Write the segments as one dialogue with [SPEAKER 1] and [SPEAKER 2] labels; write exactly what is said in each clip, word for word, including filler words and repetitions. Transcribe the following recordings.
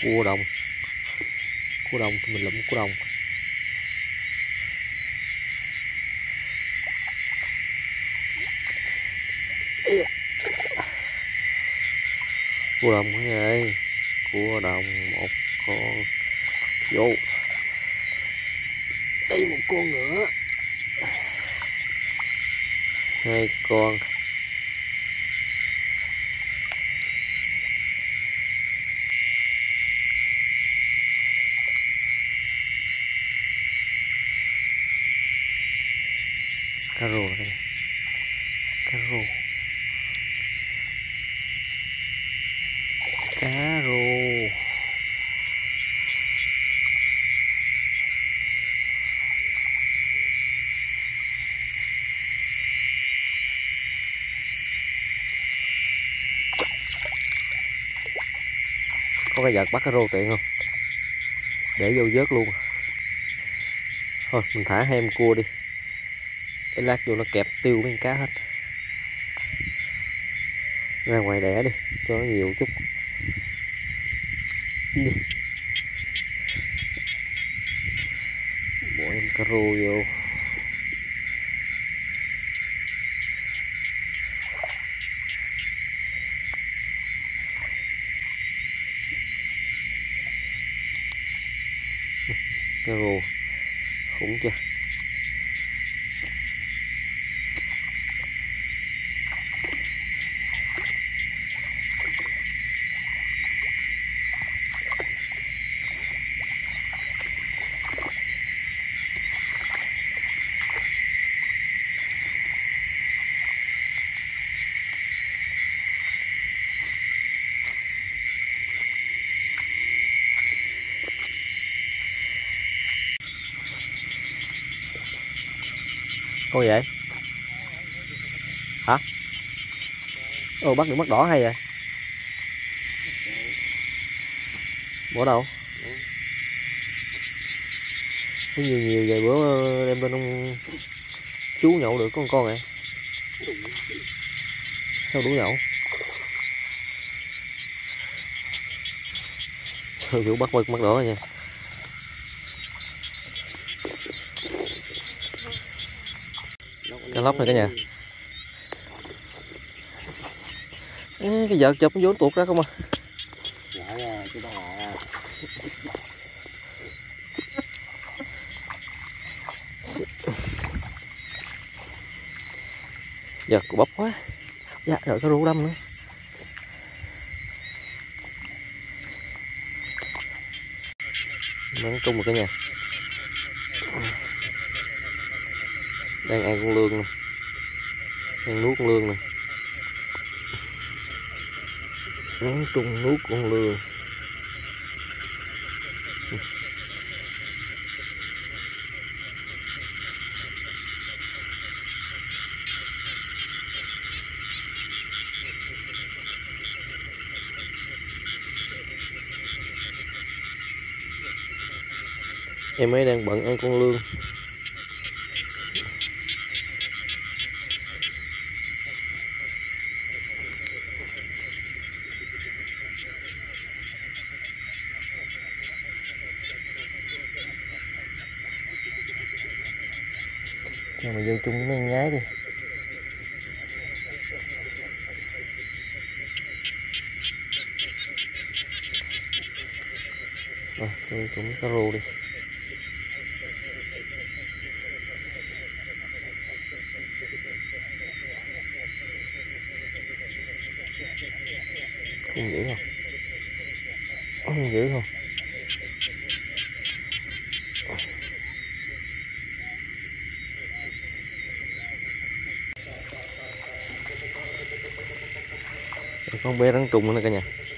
[SPEAKER 1] Cua đồng, cua đồng thì mình lụm cua đồng. Cua đồng mọi người, cua đồng một con vô. Đây một con nữa, hai con. Cá rô này, cá rô, cá rô. Có cái vợt bắt cá rô tiện không? Để vô vớt luôn. Thôi mình thả hem cua đi, cái lát vô nó kẹp tiêu mấy con cá hết. Ra ngoài đẻ đi cho nó nhiều chút đi. Bỏ em cá rô vô. Cá rô khủng chưa? Con gì vậy? Hả? Ồ, bắt được mắt đỏ hay vậy? Bỏ đâu? Có nhiều nhiều vậy, bữa đem lên ông chú nhậu được có con con này. Sao đủ nhậu? Sao vụ bắt mắt đỏ rồi nha. Cá lóc này cả nhà. Ê, cái vợt chụp nó vốn tuột ra không à. Vợt của bắp quá. Dạ rồi có rú đâm nữa. Mắng tung một cái nhà. Đang ăn con lươn nè, đang nuốt con lươn nè, nắng trung nuốt con lươn. Em ấy đang bận ăn con lươn. Cho mày vô chung với mấy con nhái đi. Rồi, vô chung với cá rô đi. Không dữ không? Không dữ không? Con bé rắn trùng nữa cả nhà.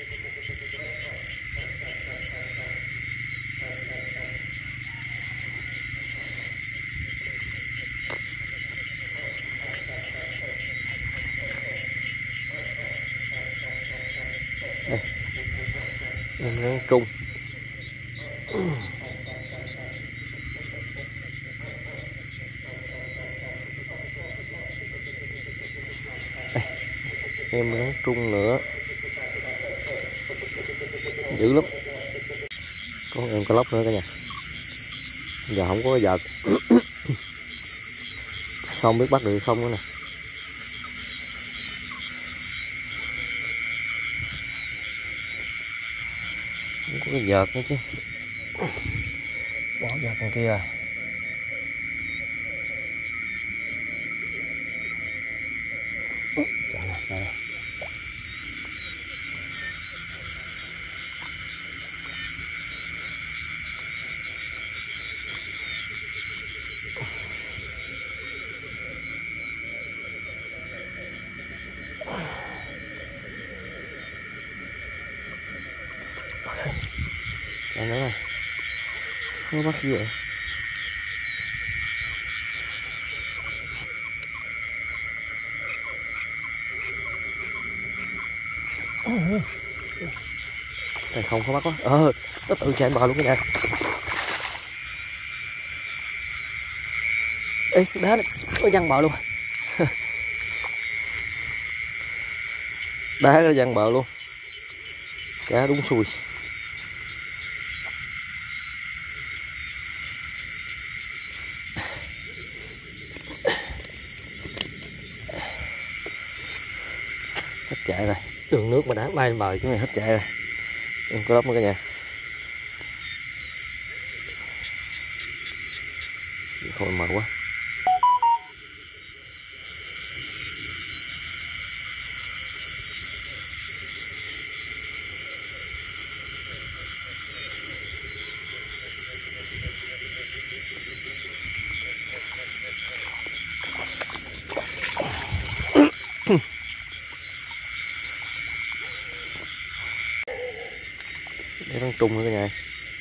[SPEAKER 1] Đây. Em rắn trùng. Đây. Em rắn trùng nữa. Dữ lắm. Con em cá lóc nữa cả nhà. Giờ không có vợt. Không biết bắt được không nữa nè. Không có cái vợt nữa chứ. Bỏ vợt con kia rồi. Đây này, đây này. Chạy nữa rồi. Không có bắt gì vậy. Đây không có bắt quá. Ờ, nó tự chạy bờ luôn cái nhà. Ê, đá nó văng bờ luôn. Đá nó văng bờ luôn. Cá đúng xui. Hết chạy rồi. Đường nước mà đá bay lên bờ chứ này hết chạy rồi. Em có lóc nữa cả nhà. Thôi mệt quá. Để con trùng nữa cả nhà.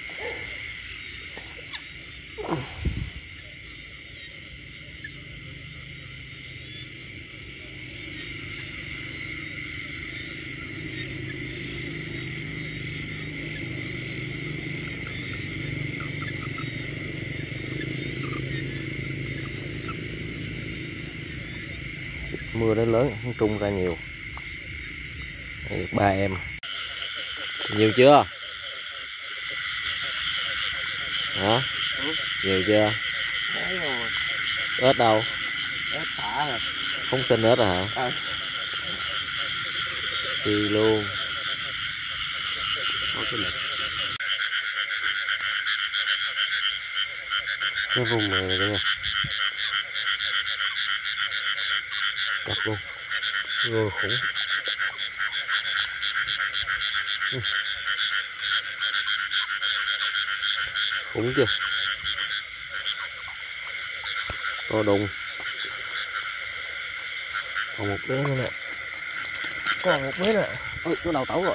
[SPEAKER 1] Mưa đến lớn con trùng ra nhiều. Đây, ba em. Nhiều chưa? Hả? Ừ. Nhiều chưa? Ếch đâu? Ếch thả rồi. Không sinh ếch à hả? Ừ. Đi luôn. Có cái lực. Cái vùng này đây nha. Cặp luôn. Ngồi khủng. Ừ. Khủng chưa? Có đụng. Còn một bé nữa nè. Còn một bé nè. Ôi, nó đào tẩu rồi.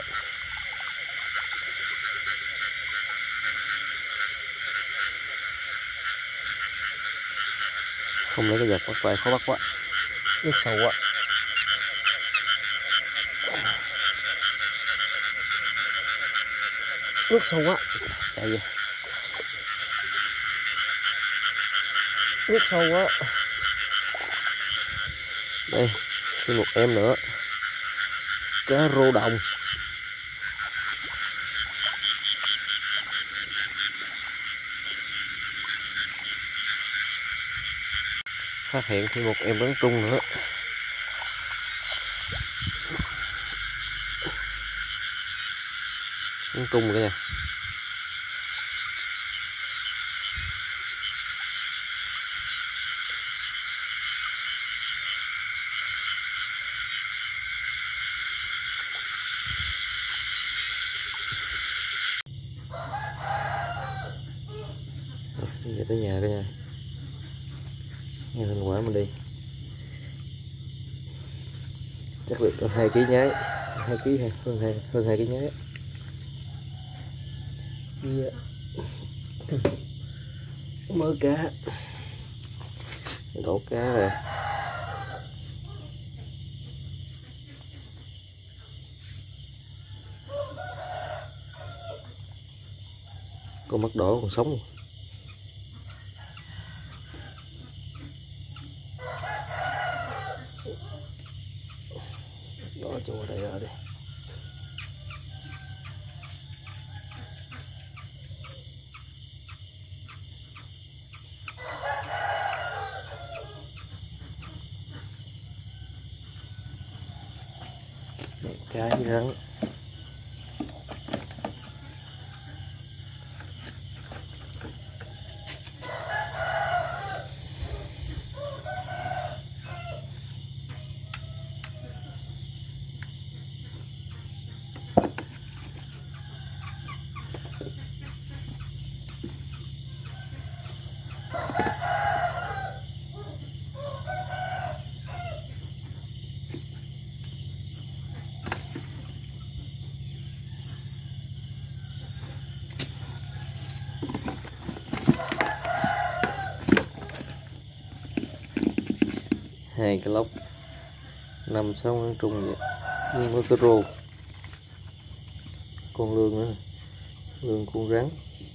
[SPEAKER 1] Không lấy cái vợt bắt phải khó bắt quá. Nước sâu quá. Nước sâu quá. Chạy về. Nước sâu quá. Đây, thêm một em nữa. Cá rô đồng. Phát hiện thêm một em rắn trung nữa. Rắn trung cả nhà. Về tới nhà cả nhà. Nghe thành quả mình đi. Chắc được hơn hai ký nhái, hai ký hơn hai hơn hai ký nhái. Yeah. Mớ cá, đổ cá rồi. Con mắt đỏ còn sống. Đỏ chùa đây rồi đi. Cá với rắn. Hai cái lóc năm sáu ngón trung vậy, nhưng có cái rô, con lươn nữa, lươn con rắn.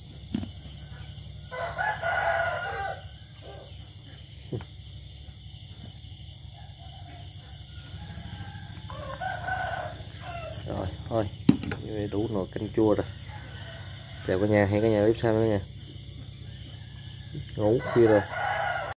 [SPEAKER 1] Rồi thôi, như vậy đủ nồi canh chua rồi. Chào cả nhà, hẹn cả nhà clip sau nữa nha. Ngủ khuya rồi.